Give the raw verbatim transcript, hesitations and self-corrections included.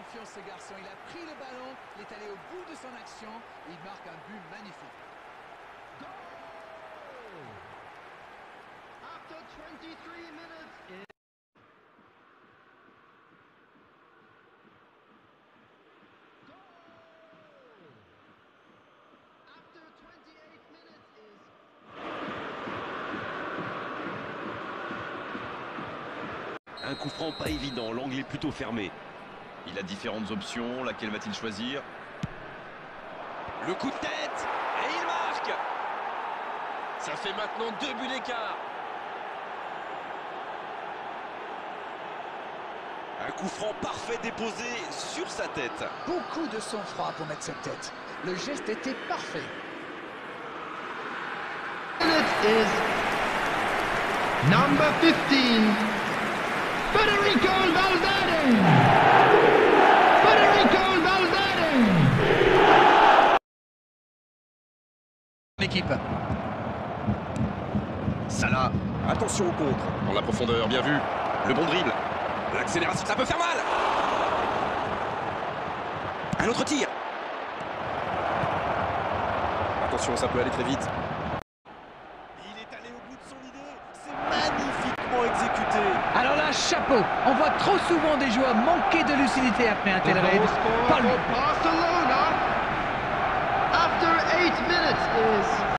confiance ce garçon, il a pris le ballon, il est allé au bout de son action, il marque un but magnifique. Goal! After twenty-three minutes in... Goal! After twenty-eight minutes is... Un coup franc pas évident, l'angle est plutôt fermé. Il a différentes options, laquelle va-t-il choisir? Le coup de tête, et il marque. Ça fait maintenant deux buts d'écart. Un coup franc parfait déposé sur sa tête. Beaucoup de sang-froid pour mettre cette tête. Le geste était parfait. Minutes is... Number fifteen, Federico Valverde! Federico Valverde! L'équipe. Salah, Attention au contre. dans la profondeur, bien vu. Le bon dribble. L'accélération, ça peut faire mal. Un autre tir. Attention, ça peut aller très vite. Il est allé au bout de son idée. C'est magnifiquement exécuté. Alors là, chapeau. On voit trop souvent des joueurs manquer de lucidité après un tel raid. Pas lui. Barcelona! After eight minutes is...